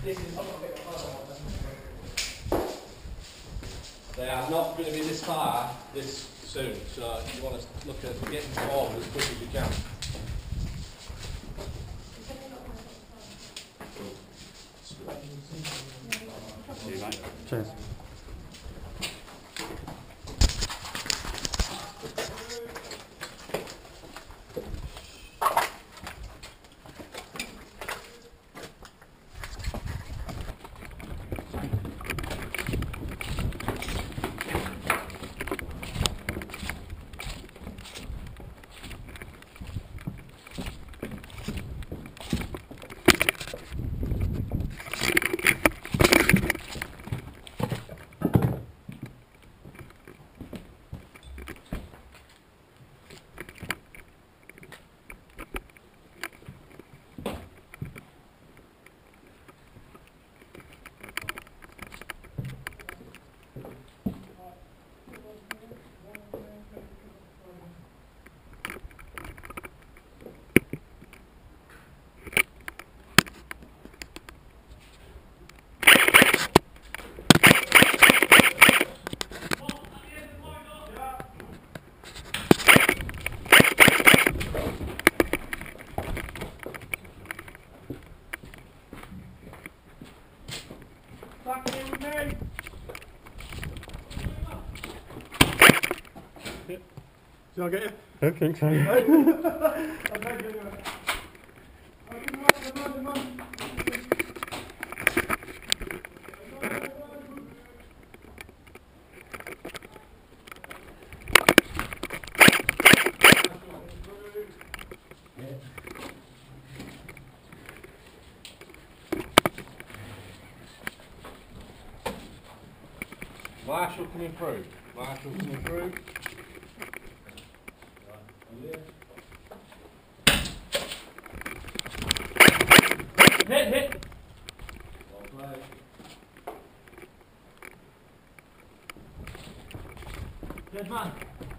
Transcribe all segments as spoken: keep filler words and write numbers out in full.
They are not going to be this far this soon, so you want to look at getting forward as quick as you can. Cheers. Did I get you? I don't think so. Marshall coming through. Marshall coming through. Hit, hit. Well played. Good man.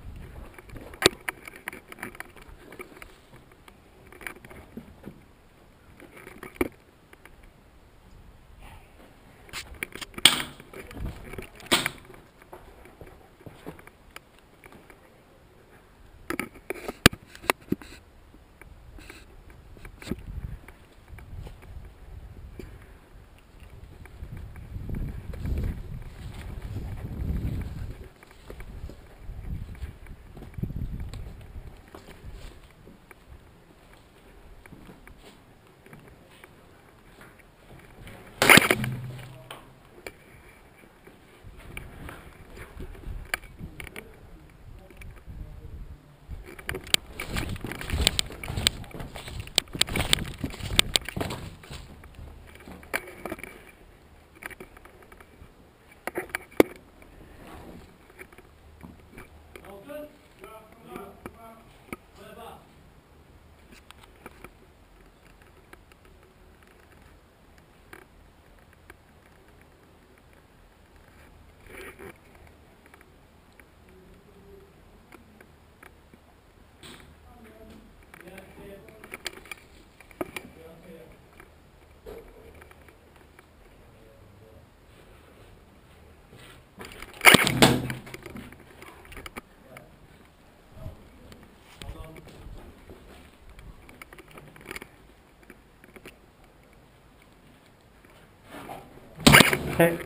Okay.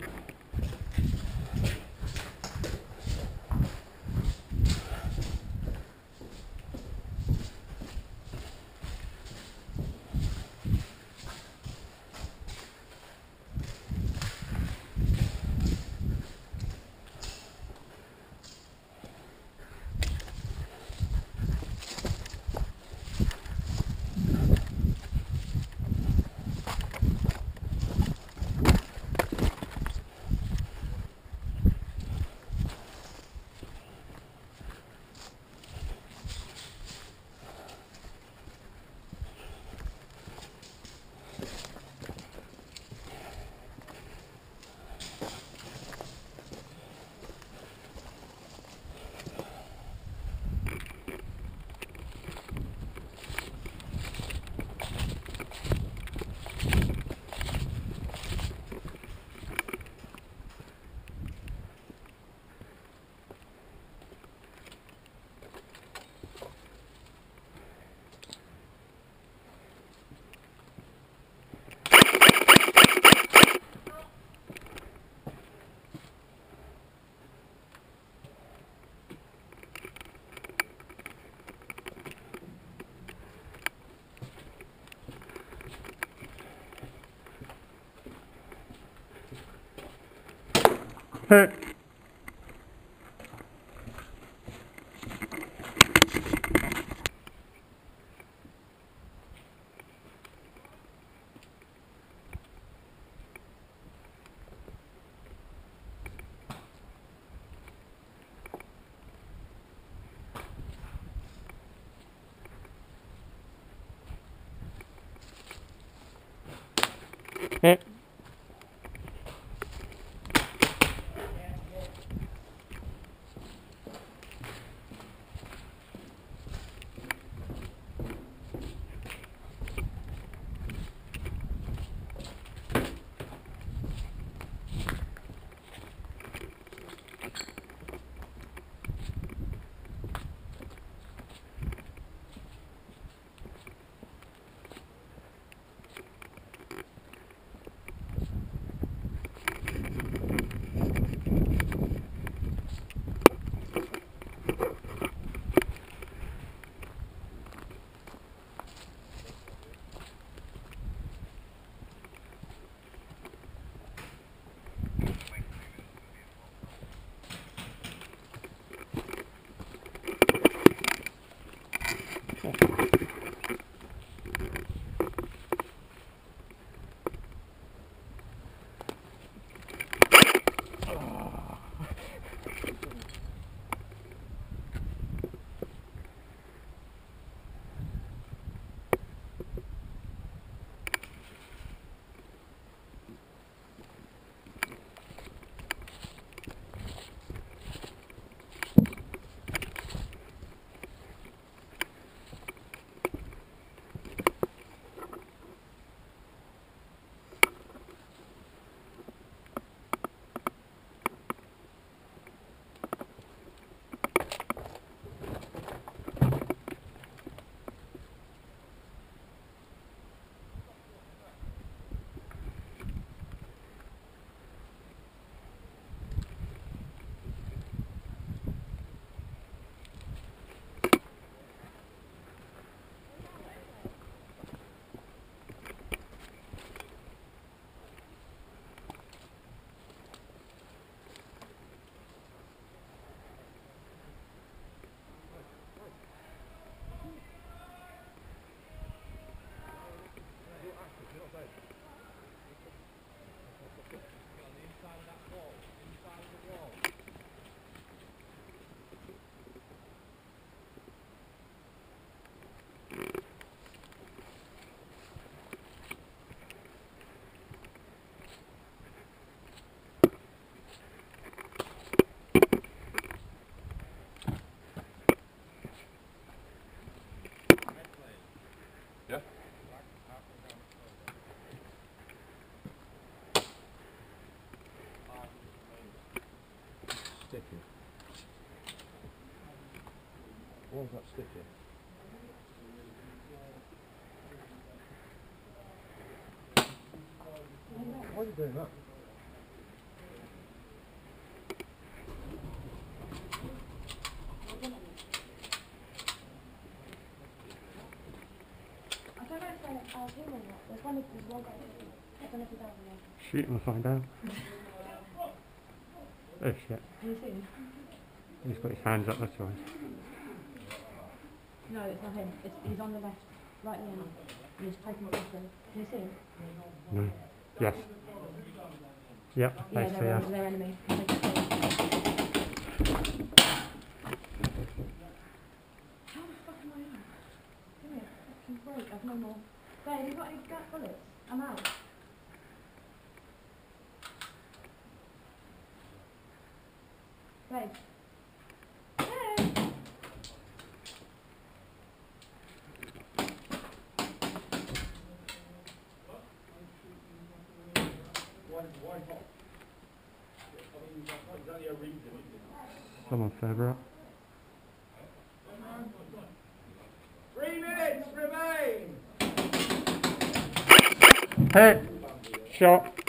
Hit. Hit. Yeah? Sticky. Why is that sticky? Why are you doing that? Shoot him and find out. Oh shit. He's got his hands up, that's why. No, it's not him. It's, he's on the left, right now. And he's taking it with him. Can you see him? No. Yes. Yep, Yeah, basically, they're, yeah. they're enemy. Take it with him. How the fuck am I out? Give me a fucking break. I've no more. Babe, have you got any gas bullets? I'm out. Babe. Babe! Someone further up. Three minutes remain! Hit! Shot!